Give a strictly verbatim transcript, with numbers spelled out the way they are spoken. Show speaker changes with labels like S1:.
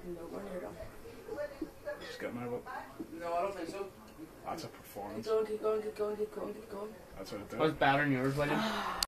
S1: No, we're near done.
S2: Just get my vote.
S3: No, I don't think so.
S2: That's a
S1: Keep
S2: performance.
S1: going, keep going, keep going, keep going, keep going.
S2: That's what it
S3: That was
S2: did.
S3: better than yours, William.